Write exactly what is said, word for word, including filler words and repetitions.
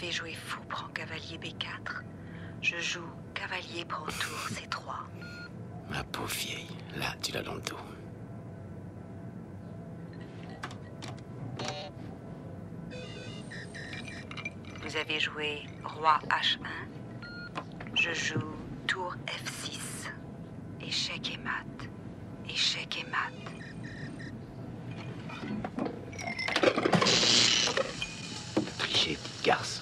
avez joué fou prend cavalier B quatre. Je joue cavalier prend tour C trois. Ma pauvre vieille, là, tu l'as dans le dos. Vous avez joué roi H un. Je joue tour F six. Échec et mat. Échec et mat. Tricher, petite garce.